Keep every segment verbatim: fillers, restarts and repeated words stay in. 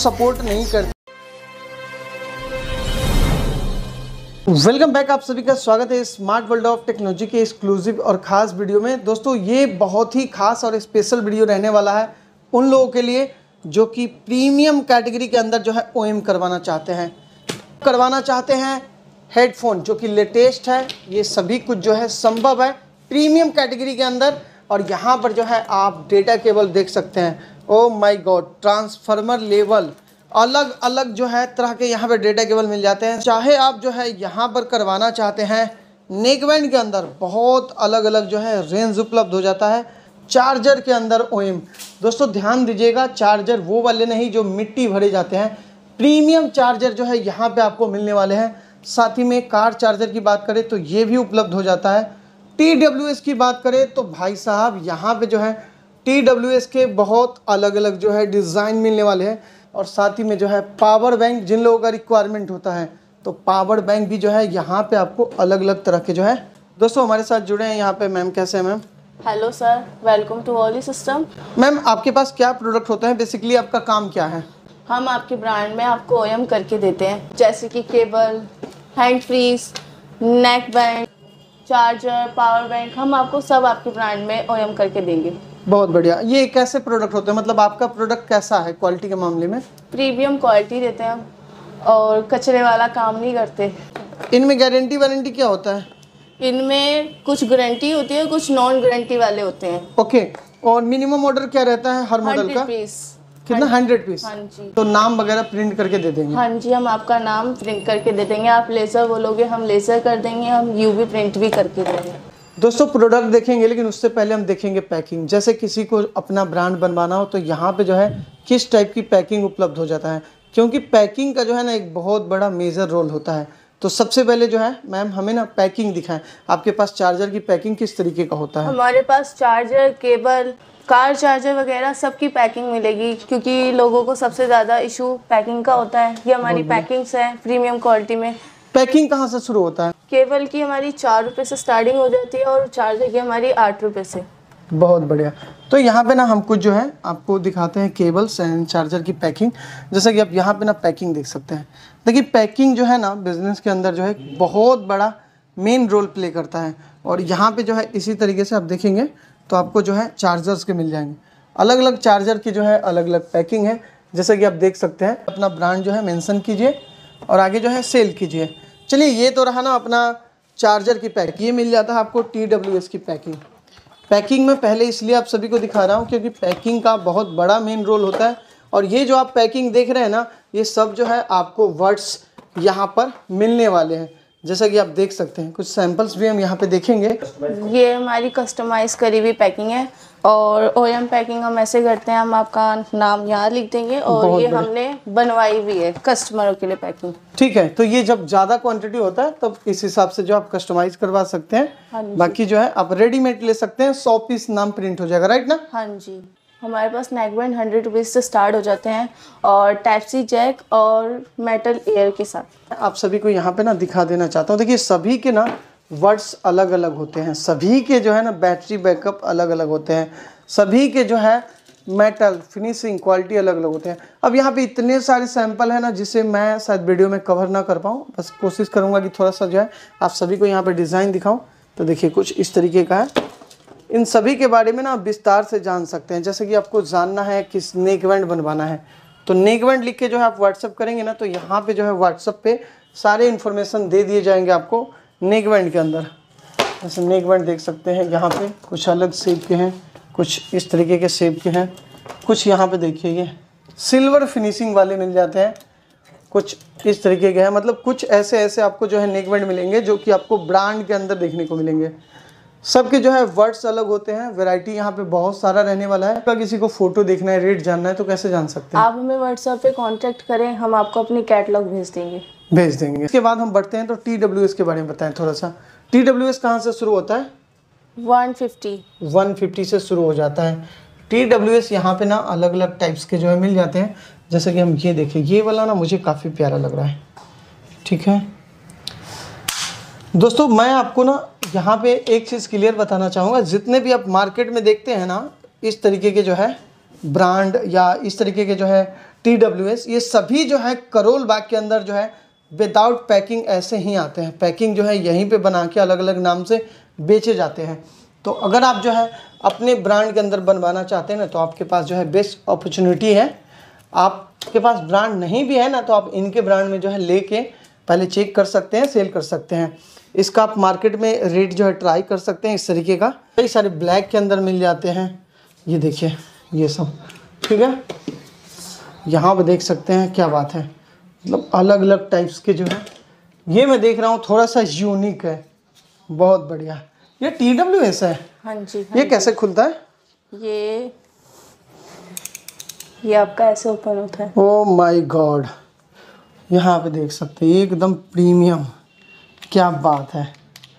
Support नहीं करती। Welcome back, आप सभी का स्वागत है स्मार्ट वर्ल्ड ऑफ टेक्नोलॉजी के एक्सक्लूसिव और ख़ास वीडियो में। दोस्तों ये बहुत ही खास और स्पेशल वीडियो रहने वाला है उन लोगों के लिए जो कि प्रीमियम कैटेगरी के अंदर जो है ओएम करवाना चाहते हैं करवाना चाहते हैं हेडफोन जो कि लेटेस्ट है। ये सभी कुछ जो है संभव है प्रीमियम कैटेगरी के अंदर। और यहाँ पर जो है आप डेटा केबल देख सकते हैं। Oh my god, transformer level अलग अलग जो है तरह के यहाँ पे डेटा केबल मिल जाते हैं। चाहे आप जो है यहाँ पर करवाना चाहते हैं नेकबैंड के अंदर, बहुत अलग अलग जो है रेंज उपलब्ध हो जाता है। चार्जर के अंदर ओएम, दोस्तों ध्यान दीजिएगा, चार्जर वो वाले नहीं जो मिट्टी भरे जाते हैं, प्रीमियम चार्जर जो है यहाँ पे आपको मिलने वाले हैं। साथ ही में कार चार्जर की बात करें तो ये भी उपलब्ध हो जाता है। टी डब्ल्यू एस की बात करें तो भाई साहब यहाँ पे जो है टी डब्ल्यू एस के बहुत अलग अलग जो है डिज़ाइन मिलने वाले हैं। और साथ ही में जो है पावर बैंक, जिन लोगों का रिक्वायरमेंट होता है तो पावर बैंक भी जो है यहाँ पे आपको अलग अलग तरह के जो है। दोस्तों हमारे साथ जुड़े हैं यहाँ पे मैम। कैसे हैं ma'am? Hello sir, welcome to Olly system. Ma'am आपके पास क्या प्रोडक्ट होते हैं, बेसिकली आपका काम क्या है? हम आपके ब्रांड में आपको ओएम करके देते हैं, जैसे कि cable, hand free, neck band, charger, power bank, हम आपको सब आपके ब्रांड में ओएम करके देंगे। बहुत बढ़िया। ये कैसे प्रोडक्ट होते हैं, मतलब आपका प्रोडक्ट कैसा है क्वालिटी के मामले में? प्रीमियम क्वालिटी देते हैं हम और कचरे वाला काम नहीं करते। इनमें गारंटी वारंटी क्या होता है? इनमें कुछ गारंटी होती है, कुछ नॉन गारंटी वाले होते हैं। ओके। और मिनिमम ऑर्डर क्या रहता है हर मॉडल का? पीस। कितना? Hundred piece. हाँ जी। तो नाम वगैरह प्रिंट करके दे देंगे? हाँ जी, हम आपका नाम प्रिंट करके दे देंगे। आप लेज़र बोलोगे हम लेज़र कर देंगे, हम यूवी प्रिंट भी करके देंगे। दोस्तों प्रोडक्ट देखेंगे लेकिन उससे पहले हम देखेंगे पैकिंग। जैसे किसी को अपना ब्रांड बनवाना हो तो यहाँ पे जो है किस टाइप की पैकिंग उपलब्ध हो जाता है, क्योंकि पैकिंग का जो है ना एक बहुत बड़ा मेजर रोल होता है। तो सबसे पहले जो है मैम हमें ना पैकिंग दिखाएं। आपके पास चार्जर की पैकिंग किस तरीके का होता है? हमारे पास चार्जर, केबल, कार चार्जर वगैरह सबकी पैकिंग मिलेगी, क्योंकि लोगों को सबसे ज़्यादा इशू पैकिंग का होता है। ये हमारी पैकिंग्स है प्रीमियम क्वालिटी में। पैकिंग कहाँ से शुरू होता है? केबल की हमारी चार रुपये से स्टार्टिंग हो जाती है और चार्जर की हमारी आठ रुपये से। बहुत बढ़िया। तो यहाँ पे ना हम कुछ जो है आपको दिखाते हैं केबल्स एंड चार्जर की पैकिंग। जैसा कि आप यहाँ पे ना पैकिंग देख सकते हैं। देखिए पैकिंग जो है ना बिजनेस के अंदर जो है बहुत बड़ा मेन रोल प्ले करता है। और यहाँ पे जो है इसी तरीके से आप देखेंगे तो आपको जो है चार्जर्स के मिल जाएंगे। अलग अलग चार्जर की जो है अलग अलग पैकिंग है। जैसा कि आप देख सकते हैं, अपना ब्रांड जो है मेंशन कीजिए और आगे जो है सेल कीजिए। चलिए ये तो रहा ना अपना चार्जर की पैक। ये मिल जाता है आपको टी डब्ल्यू एस की पैकिंग। पैकिंग में पहले इसलिए आप सभी को दिखा रहा हूँ क्योंकि पैकिंग का बहुत बड़ा मेन रोल होता है। और ये जो आप पैकिंग देख रहे हैं ना, ये सब जो है आपको वर्ड्स यहाँ पर मिलने वाले हैं। जैसा कि आप देख सकते हैं, कुछ सैंपल्स भी हम यहाँ पे देखेंगे। ये हमारी कस्टमाइज करी हुई पैकिंग है और ओएम पैकिंग हम ऐसे करते हैं, हम आपका नाम यहाँ लिख देंगे और ये हमने बनवाई भी है कस्टमरों के लिए पैकिंग। ठीक है। तो ये जब ज़्यादा क्वांटिटी होता है तब इस हिसाब से जो आप कस्टमाइज करवा सकते हैं। हाँ जी। बाकी जो है आप रेडीमेड ले सकते हैं, सौ पीस नाम प्रिंट हो जाएगा, राइट ना? हाँ जी। हमारे पास नेक बैंड हंड्रेड रुपीज़ से स्टार्ट हो जाते हैं और टाइप सी जैक और मेटल एयर के साथ। आप सभी को यहाँ पे ना दिखा देना चाहता हूँ। देखिए सभी के ना वर्ड्स अलग अलग होते हैं, सभी के जो है ना बैटरी बैकअप अलग अलग होते हैं, सभी के जो है मेटल फिनिशिंग क्वालिटी अलग अलग होते हैं। अब यहाँ पे इतने सारे सैंपल है ना जिसे मैं शायद वीडियो में कवर ना कर पाऊँ, बस कोशिश करूँगा कि थोड़ा सा जो है आप सभी को यहाँ पर डिज़ाइन दिखाऊँ। तो देखिए कुछ इस तरीके का है। इन सभी के बारे में ना आप विस्तार से जान सकते हैं। जैसे कि आपको जानना है किस नेक बैंड बनवाना है तो नेक बैंड लिख के जो है आप व्हाट्सअप करेंगे ना, तो यहाँ पे जो है व्हाट्सअप पे सारे इन्फॉर्मेशन दे दिए जाएंगे आपको नेक बैंड के अंदर। जैसे नेक बैंड देख सकते हैं, यहाँ पे कुछ अलग शेप के हैं, कुछ इस तरीके के शेप के हैं, कुछ यहाँ पे देखिए ये सिल्वर फिनिशिंग वाले मिल जाते हैं, कुछ इस तरीके के हैं। मतलब कुछ ऐसे ऐसे आपको जो है नेक बैंड मिलेंगे जो कि आपको ब्रांड के अंदर देखने को मिलेंगे। सबके जो है वर्ड्स अलग होते हैं। वैरायटी यहाँ पे बहुत सारा रहने वाला है। अगर किसी को फोटो देखना है, रेट जानना है तो कैसे जान सकते हैं? आप हमें व्हाट्सएप पे कांटेक्ट करें, हम आपको अपनी कैटलॉग भेज देंगे भेज देंगे इसके बाद हम बढ़ते हैं तो टी डब्ल्यू एस के बारे में बताएं थोड़ा सा। टी डब्ल्यू एस कहाँ से शुरू होता है? वन फिफ्टी वन फिफ्टी से शुरू हो जाता है। टी डब्ल्यू एस यहाँ पे ना अलग अलग टाइप्स के जो है मिल जाते हैं। जैसे कि हम ये देखें, ये वाला ना मुझे काफ़ी प्यारा लग रहा है। ठीक है दोस्तों, मैं आपको ना यहाँ पे एक चीज़ क्लियर बताना चाहूँगा। जितने भी आप मार्केट में देखते हैं ना इस तरीके के जो है ब्रांड या इस तरीके के जो है टी डब्ल्यू एस, ये सभी जो है करोल बाग के अंदर जो है विदाउट पैकिंग ऐसे ही आते हैं। पैकिंग जो है यहीं पे बना के अलग अलग नाम से बेचे जाते हैं। तो अगर आप जो है अपने ब्रांड के अंदर बनवाना चाहते हैं ना, तो आपके पास जो है बेस्ट अपॉर्चुनिटी है। आपके पास ब्रांड नहीं भी है ना, तो आप इनके ब्रांड में जो है लेके पहले चेक कर सकते हैं, सेल कर सकते हैं। इसका आप मार्केट में रेट जो है ट्राई कर सकते हैं। इस तरीके का कई सारे ब्लैक के अंदर मिल जाते हैं, ये देखिए ये सब, ठीक है। यहाँ पे देख सकते हैं, क्या बात है, मतलब अलग अलग टाइप्स के जो है, ये मैं देख रहा हूँ थोड़ा सा यूनिक है, बहुत बढ़िया। ये टी डब्ल्यू एस है? हाँ जी। हाँ ये जी। कैसे खुलता है? ये ये आपका ऐसे ओपन होता है। ओ माय गॉड, यहाँ पे देख सकते हैं एकदम प्रीमियम, क्या बात है,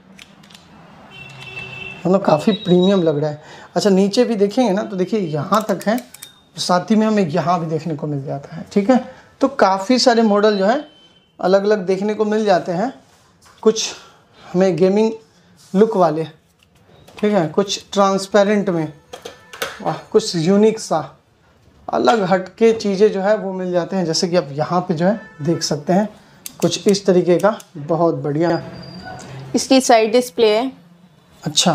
मतलब काफ़ी प्रीमियम लग रहा है। अच्छा नीचे भी देखेंगे ना तो देखिए यहाँ तक है, साथ ही में हमें यहाँ भी देखने को मिल जाता है, ठीक है। तो काफ़ी सारे मॉडल जो है अलग अलग देखने को मिल जाते हैं। कुछ हमें गेमिंग लुक वाले, ठीक है, कुछ ट्रांसपेरेंट में, वाह, कुछ यूनिक सा अलग हटके चीज़ें जो है वो मिल जाते हैं। जैसे कि आप यहाँ पे जो है देख सकते हैं कुछ इस तरीके का, बहुत बढ़िया। इसकी साइड डिस्प्ले है। अच्छा,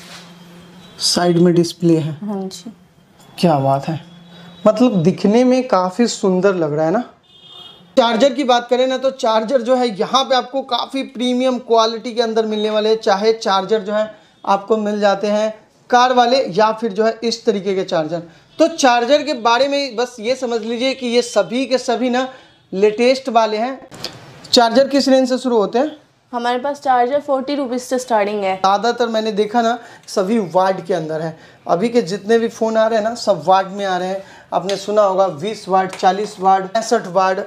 साइड में डिस्प्ले है। हाँ जी। क्या बात है, मतलब दिखने में काफ़ी सुंदर लग रहा है ना। चार्जर की बात करें ना, तो चार्जर जो है यहाँ पे आपको काफ़ी प्रीमियम क्वालिटी के अंदर मिलने वाले हैं। चाहे चार्जर जो है आपको मिल जाते हैं कार वाले, या फिर जो है इस तरीके के चार्जर। तो चार्जर के बारे में बस ये समझ लीजिए कि ये सभी के सभी ना लेटेस्ट वाले हैं। चार्जर किस रेंज से शुरू होते हैं? हमारे पास चार्जर फोर्टी रुपीज़ से स्टार्टिंग है। ज़्यादातर मैंने देखा ना सभी वाट के अंदर है। अभी के जितने भी फ़ोन आ रहे हैं ना सब वाट में आ रहे हैं। आपने सुना होगा बीस वाट, चालीस वाट, पैंसठ वाट,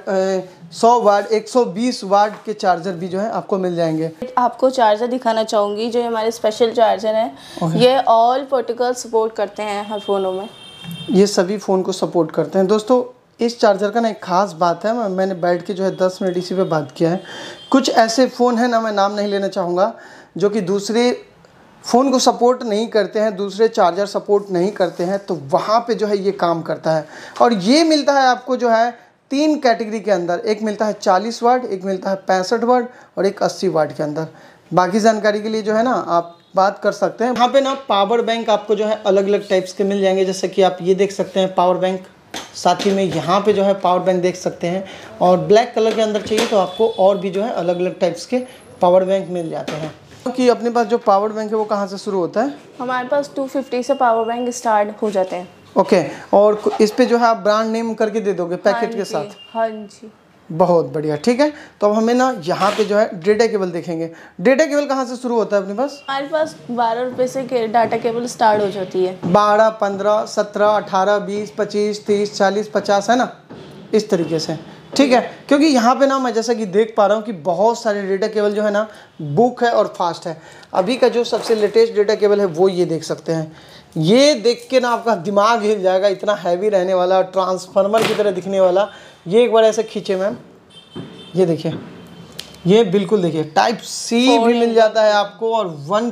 सौ वाट, एक सौ बीस वाट के चार्जर भी जो है आपको मिल जाएंगे। आपको चार्जर दिखाना चाहूँगी, जो हमारे स्पेशल चार्जर हैं। ये ऑल प्रोटोकॉल सपोर्ट करते हैं हर फ़ोनों में। ये सभी फ़ोन को सपोर्ट करते हैं। दोस्तों इस चार्जर का ना एक ख़ास बात है, मैंने बैठ के जो है दस मिनट इसी पे बात किया है। कुछ ऐसे फ़ोन हैं ना, मैं नाम नहीं लेना चाहूँगा, जो कि दूसरे फ़ोन को सपोर्ट नहीं करते हैं, दूसरे चार्जर सपोर्ट नहीं करते हैं, तो वहाँ पे जो है ये काम करता है। और ये मिलता है आपको जो है तीन कैटेगरी के अंदर, एक मिलता है चालीस वाट, एक मिलता है पैंसठ वाट और एक अस्सी वाट के अंदर। बाकी जानकारी के लिए जो है ना आप बात कर सकते हैं। यहाँ पे ना पावर बैंक आपको जो है अलग अलग टाइप्स के मिल जाएंगे। जैसे कि आप ये देख सकते हैं पावर बैंक, साथ ही में यहाँ पे जो है पावर बैंक देख सकते हैं। और ब्लैक कलर के अंदर चाहिए तो आपको और भी जो है अलग अलग टाइप्स के पावर बैंक मिल जाते हैं। क्योंकि अपने पास जो पावर बैंक है वो कहाँ से शुरू होता है? हमारे पास टू फिफ्टी से पावर बैंक स्टार्ट हो जाते हैं। ओके okay, और इस पे जो है आप ब्रांड नेम करके दे दोगे पैकेट हाँ के साथ? हाँ जी। बहुत बढ़िया, ठीक है। तो अब हमें ना यहाँ पे जो है डेटा केबल देखेंगे। डेटा केबल कहाँ से शुरू होता है अपने पास? हमारे पास बारह रुपये से डाटा केबल स्टार्ट हो जाती है। बारह, पंद्रह, सत्रह, अठारह, बीस, पच्चीस, तीस, चालीस, पचास, है ना, इस तरीके से, ठीक है। क्योंकि यहाँ पे ना मैं जैसा कि देख पा रहा हूँ कि बहुत सारे डेटा केबल जो है ना बुक है और फास्ट है। अभी का जो सबसे लेटेस्ट डेटा केबल है वो ये देख सकते हैं। ये देख के ना आपका दिमाग हिल जाएगा, इतना हैवी रहने वाला, ट्रांसफार्मर की तरह दिखने वाला। ये एक बार ऐसे खींचे मैम, ये देखिए, ये बिल्कुल देखिए टाइप सी भी मिल जाता है आपको और वन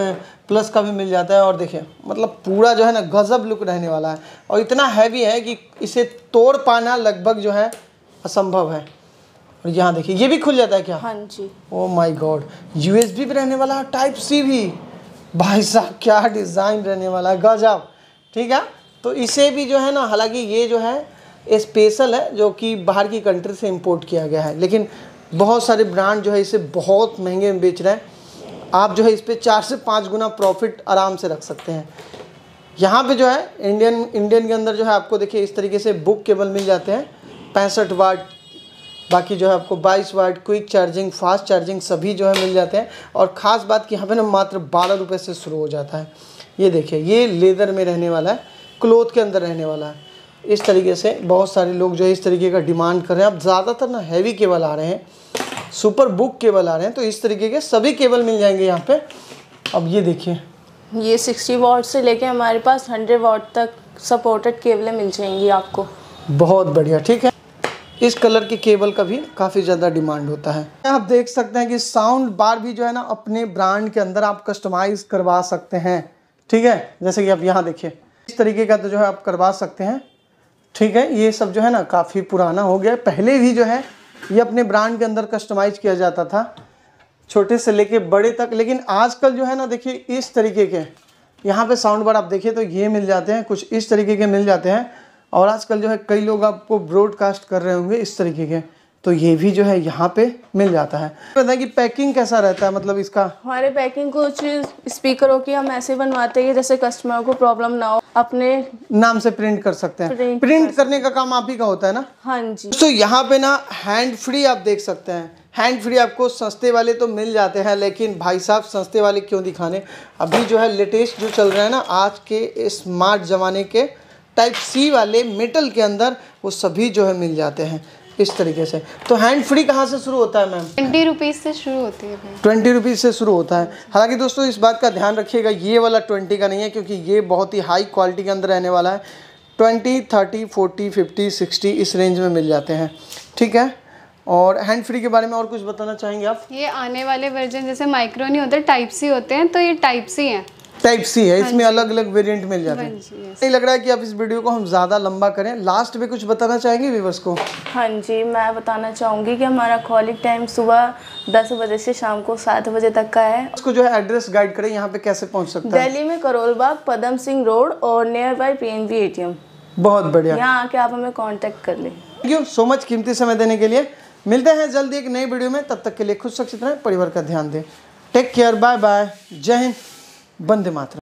प्लस का भी मिल जाता है। और देखिए मतलब पूरा जो है ना गजब लुक रहने वाला है और इतना हैवी है कि इसे तोड़ पाना लगभग जो है असंभव है। और यहाँ देखिए ये भी खुल जाता है क्या? हाँ जी। ओ माय गॉड, यूएसबी भी रहने वाला है, टाइप सी भी। भाई साहब क्या डिज़ाइन रहने वाला है, गजब, ठीक है। तो इसे भी जो है ना, हालांकि ये जो है स्पेशल है जो कि बाहर की कंट्री से इंपोर्ट किया गया है, लेकिन बहुत सारे ब्रांड जो है इसे बहुत महंगे में बेच रहे हैं। आप जो है इस पर चार से पाँच गुना प्रॉफिट आराम से रख सकते हैं। यहाँ पे जो है इंडियन इंडियन के अंदर जो है आपको देखिए इस तरीके से बुक केबल मिल जाते हैं, पैंसठ वाट, बाकी जो है आपको बाईस watt, quick charging, fast charging सभी जो है मिल जाते हैं। और ख़ास बात कि यहाँ पे ना मात्र बारह रुपये से शुरू हो जाता है। ये देखिए ये लेदर में रहने वाला है, क्लोथ के अंदर रहने वाला है। इस तरीके से बहुत सारे लोग जो है इस तरीके का डिमांड कर रहे हैं। अब ज़्यादातर ना हैवी केबल आ रहे हैं, सुपर बुक केबल आ रहे हैं, तो इस तरीके के सभी केबल मिल जाएंगे यहाँ पे। अब ये देखिए ये सिक्सटी वाट से लेके हमारे पास हंड्रेड वाट तक सपोर्टेड केबलें मिल जाएंगी आपको। बहुत बढ़िया, ठीक है। इस कलर की केबल का भी काफ़ी ज़्यादा डिमांड होता है। आप देख सकते हैं कि साउंड बार भी जो है ना अपने ब्रांड के अंदर आप कस्टमाइज़ करवा सकते हैं, ठीक है। जैसे कि आप यहाँ देखिए इस तरीके का तो जो है आप करवा सकते हैं। ठीक है, ये सब जो है ना काफ़ी पुराना हो गया। पहले भी जो है ये अपने ब्रांड के अंदर कस्टमाइज किया जाता था, छोटे से लेके बड़े तक। लेकिन आजकल जो है ना देखिए इस तरीके के यहाँ पे साउंड बार आप देखिए तो ये मिल जाते हैं, कुछ इस तरीके के मिल जाते हैं। और आजकल जो है कई लोग आपको ब्रॉडकास्ट कर रहे होंगे इस तरीके के, तो ये भी जो है यहाँ पे मिल जाता है। बताएं कि पैकिंग कैसा रहता है, मतलब इसका? हमारे पैकिंग कुछ स्पीकरों की हम ऐसे बनवाते हैं जैसे कस्टमर को प्रॉब्लम ना हो, अपने नाम से प्रिंट कर सकते हैं। प्रिंट, प्रिंट करने का काम आप ही का होता है ना? हाँ जी। तो यहाँ पे ना हैंड फ्री आप देख सकते हैं। हैंड फ्री आपको सस्ते वाले तो मिल जाते हैं, लेकिन भाई साहब सस्ते वाले क्यों दिखाने, अभी जो है लेटेस्ट जो चल रहा है ना आज के स्मार्ट ज़माने के टाइप सी वाले मेटल के अंदर, वो सभी जो है मिल जाते हैं इस तरीके से। तो हैंड फ्री कहाँ से शुरू होता है मैम? ट्वेंटी रुपीज़ से शुरू होती है भाई। ट्वेंटी रुपीज़ से शुरू होता है। हालांकि दोस्तों इस बात का ध्यान रखिएगा, ये वाला ट्वेंटी का नहीं है, क्योंकि ये बहुत ही हाई क्वालिटी के अंदर रहने वाला है। Twenty, thirty, forty, fifty, sixty इस रेंज में मिल जाते हैं, ठीक है। और हैंड फ्री के बारे में और कुछ बताना चाहेंगे आप? ये आने वाले वर्जन जैसे माइक्रो नहीं होते, टाइप सी होते हैं, तो ये टाइप सी हैं। टाइप सी है, इसमें अलग अलग वेरिएंट मिल जाते हैं। नहीं लग रहा है कि आप इस वीडियो को हम ज़्यादा लंबा करें, लास्ट में कुछ बताना चाहेंगे व्यूअर्स को? हाँ जी, मैं बताना चाहूँगी कि हमारा कॉलिंग टाइम सुबह दस बजे से शाम को सात बजे तक का है। उसको जो है एड्रेस गाइड करें, यहाँ पे कैसे पहुँच सकता है? दिल्ली में करोल बाग, पदम सिंह रोड और नियर बाई पीएनबी एटीएम। बहुत बढ़िया, यहाँ आके आप हमें कांटेक्ट कर लें। थैंक यू सो मच कीमती समय देने के लिए। मिलते हैं जल्दी एक नई वीडियो में, तब तक के लिए खुद सुरक्षित रहें, परिवार का ध्यान दें। टेक केयर, बाय बाय, जय हिंद, वंदे मातरम।